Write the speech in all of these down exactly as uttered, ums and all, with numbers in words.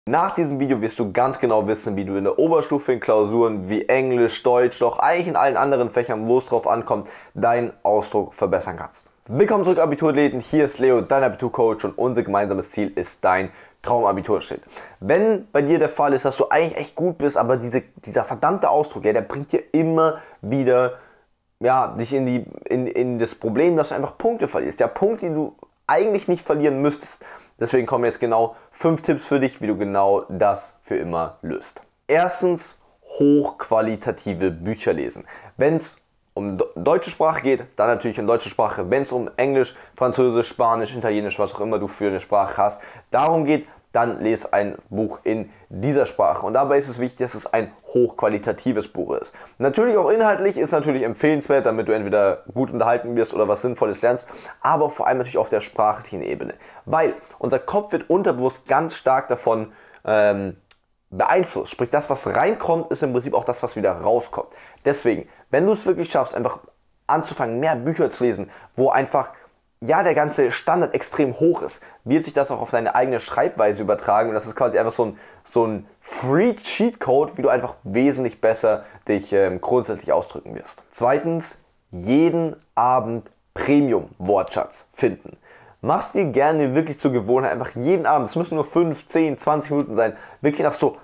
Nach diesem Video wirst du ganz genau wissen, wie du in der Oberstufe in Klausuren wie Englisch, Deutsch, doch eigentlich in allen anderen Fächern, wo es drauf ankommt, deinen Ausdruck verbessern kannst. Willkommen zurück, Abiturathleten. Hier ist Leo, dein Abiturcoach, und unser gemeinsames Ziel ist dein Traumabiturschnitt. Wenn bei dir der Fall ist, dass du eigentlich echt gut bist, aber diese, dieser verdammte Ausdruck, ja, der bringt dir immer wieder ja, dich in, die, in, in das Problem, dass du einfach Punkte verlierst. Ja, Punkte, die du eigentlich nicht verlieren müsstest. Deswegen kommen jetzt genau fünf Tipps für dich, wie du genau das für immer löst. Erstens, hochqualitative Bücher lesen. Wenn es um deutsche Sprache geht, dann natürlich in deutsche Sprache. Wenn es um Englisch, Französisch, Spanisch, Italienisch, was auch immer du für eine Sprache hast, darum geht, dann lese ein Buch in dieser Sprache. Und dabei ist es wichtig, dass es ein hochqualitatives Buch ist. Natürlich auch inhaltlich ist natürlich empfehlenswert, damit du entweder gut unterhalten wirst oder was Sinnvolles lernst, aber vor allem natürlich auf der sprachlichen Ebene. Weil unser Kopf wird unterbewusst ganz stark davon ähm, beeinflusst. Sprich, das, was reinkommt, ist im Prinzip auch das, was wieder rauskommt. Deswegen, wenn du es wirklich schaffst, einfach anzufangen, mehr Bücher zu lesen, wo einfach ja, der ganze Standard extrem hoch ist, wird sich das auch auf deine eigene Schreibweise übertragen, und das ist quasi einfach so ein, so ein Free-Cheat-Code, wie du einfach wesentlich besser dich ähm, grundsätzlich ausdrücken wirst. Zweitens, jeden Abend Premium-Wortschatz finden. Mach's dir gerne wirklich zur Gewohnheit, einfach jeden Abend, es müssen nur fünf, zehn, zwanzig Minuten sein, wirklich nach so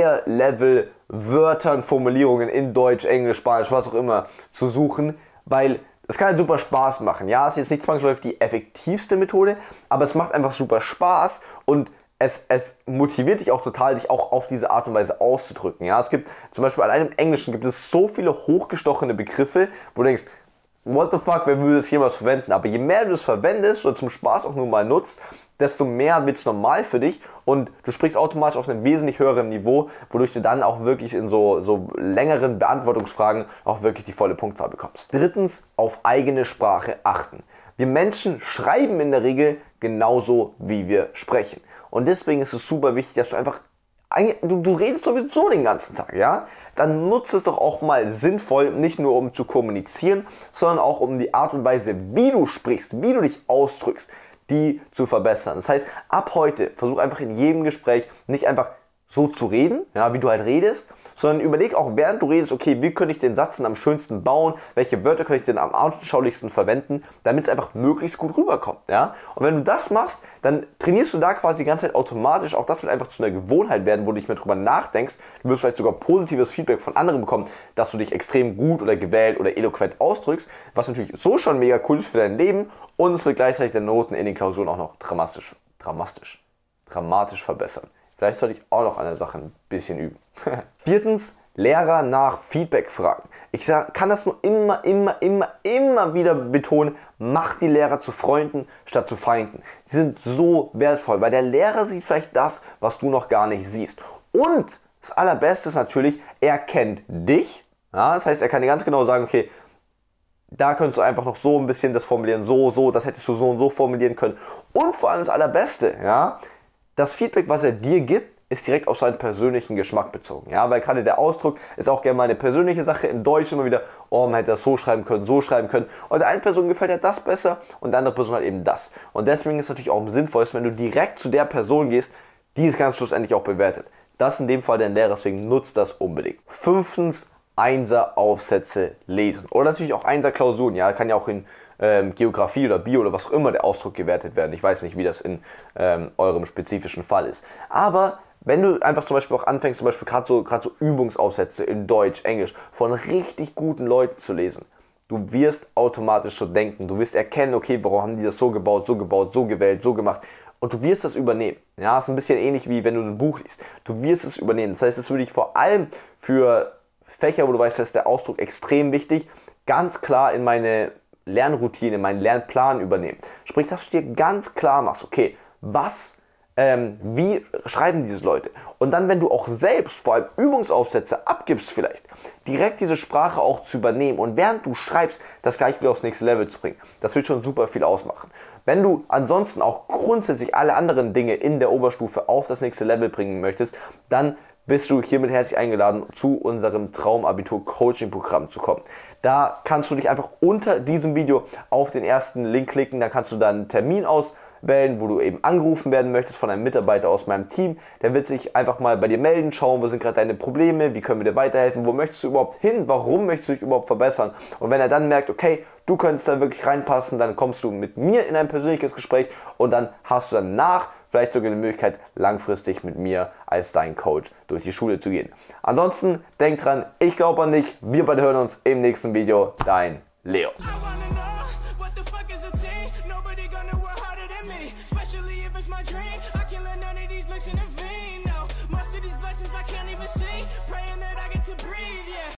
Higher-Level-Wörtern, Formulierungen in Deutsch, Englisch, Spanisch, was auch immer zu suchen, weil es kann halt super Spaß machen. Ja, es ist jetzt nicht zwangsläufig die effektivste Methode, aber es macht einfach super Spaß, und es, es motiviert dich auch total, dich auch auf diese Art und Weise auszudrücken. Ja, es gibt zum Beispiel allein im Englischen gibt es so viele hochgestochene Begriffe, wo du denkst, what the fuck, wer würde es jemals verwenden? Aber je mehr du es verwendest oder zum Spaß auch nur mal nutzt, desto mehr wird es normal für dich, und du sprichst automatisch auf einem wesentlich höheren Niveau, wodurch du dann auch wirklich in so, so längeren Beantwortungsfragen auch wirklich die volle Punktzahl bekommst. Drittens, auf eigene Sprache achten. Wir Menschen schreiben in der Regel genauso, wie wir sprechen. Und deswegen ist es super wichtig, dass du einfach Du, du redest sowieso den ganzen Tag, ja? Dann nutze es doch auch mal sinnvoll, nicht nur um zu kommunizieren, sondern auch um die Art und Weise, wie du sprichst, wie du dich ausdrückst, die zu verbessern. Das heißt, ab heute versuch einfach in jedem Gespräch nicht einfach so zu reden, ja, wie du halt redest, sondern überleg auch, während du redest, okay, wie könnte ich den Satz denn am schönsten bauen, welche Wörter könnte ich denn am anschaulichsten verwenden, damit es einfach möglichst gut rüberkommt. Ja? Und wenn du das machst, dann trainierst du da quasi die ganze Zeit automatisch, auch das wird einfach zu einer Gewohnheit werden, wo du nicht mehr drüber nachdenkst, du wirst vielleicht sogar positives Feedback von anderen bekommen, dass du dich extrem gut oder gewählt oder eloquent ausdrückst, was natürlich so schon mega cool ist für dein Leben, und es wird gleichzeitig deine Noten in den Klausuren auch noch dramatisch, dramatisch, dramatisch verbessern. Vielleicht sollte ich auch noch an der Sache ein bisschen üben. Viertens, Lehrer nach Feedback fragen. Ich kann das nur immer, immer, immer, immer wieder betonen. Mach die Lehrer zu Freunden statt zu Feinden. Die sind so wertvoll, weil der Lehrer sieht vielleicht das, was du noch gar nicht siehst. Und das Allerbeste ist natürlich, er kennt dich. Ja, das heißt, er kann dir ganz genau sagen, okay, da könntest du einfach noch so ein bisschen das formulieren, so, so, das hättest du so und so formulieren können. Und vor allem das Allerbeste, ja, das Feedback, was er dir gibt, ist direkt auf seinen persönlichen Geschmack bezogen. Ja, weil gerade der Ausdruck ist auch gerne mal eine persönliche Sache. In Deutsch immer wieder, oh, man hätte das so schreiben können, so schreiben können. Und der einen Person gefällt ja das besser und der andere Person halt eben das. Und deswegen ist es natürlich auch am sinnvollsten, wenn du direkt zu der Person gehst, die es ganz schlussendlich auch bewertet. Das ist in dem Fall dein Lehrer, deswegen nutzt das unbedingt. Fünftens, Einser-Aufsätze lesen. Oder natürlich auch Einser-Klausuren. Ja, kann ja auch in ähm, Geografie oder Bio oder was auch immer der Ausdruck gewertet werden. Ich weiß nicht, wie das in ähm, eurem spezifischen Fall ist. Aber wenn du einfach zum Beispiel auch anfängst, zum Beispiel gerade so, gerade so Übungsaufsätze in Deutsch, Englisch von richtig guten Leuten zu lesen, du wirst automatisch so denken. Du wirst erkennen, okay, warum haben die das so gebaut, so gebaut, so gewählt, so gemacht. Und du wirst das übernehmen. Ja, ist ein bisschen ähnlich wie wenn du ein Buch liest. Du wirst es übernehmen. Das heißt, es würde ich vor allem für Fächer, wo du weißt, da ist der Ausdruck extrem wichtig, ganz klar in meine Lernroutine, in meinen Lernplan übernehmen. Sprich, dass du dir ganz klar machst, okay, was, ähm, wie schreiben diese Leute? Und dann, wenn du auch selbst vor allem Übungsaufsätze abgibst vielleicht, direkt diese Sprache auch zu übernehmen und während du schreibst, das gleich wieder aufs nächste Level zu bringen. Das wird schon super viel ausmachen. Wenn du ansonsten auch grundsätzlich alle anderen Dinge in der Oberstufe auf das nächste Level bringen möchtest, dann bist du hiermit herzlich eingeladen, zu unserem Traumabitur-Coaching-Programm zu kommen. Da kannst du dich einfach unter diesem Video auf den ersten Link klicken, da kannst du dann einen Termin aus wählen, wo du eben angerufen werden möchtest von einem Mitarbeiter aus meinem Team. Der wird sich einfach mal bei dir melden, schauen, wo sind gerade deine Probleme, wie können wir dir weiterhelfen, wo möchtest du überhaupt hin, warum möchtest du dich überhaupt verbessern. Und wenn er dann merkt, okay, du könntest da wirklich reinpassen, dann kommst du mit mir in ein persönliches Gespräch und dann hast du danach vielleicht sogar die Möglichkeit, langfristig mit mir als dein Coach durch die Schule zu gehen. Ansonsten, denk dran, ich glaube an dich. Wir beide hören uns im nächsten Video. Dein Leo.